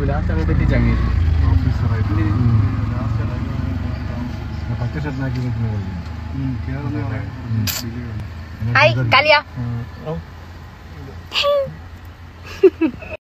Last അങ്ങോട്ട് എത്തിച്ചങ്ങി ഓഫീസറായിട്ട് പച്ച ഷർട്ടാക്കി Hai, Kalia.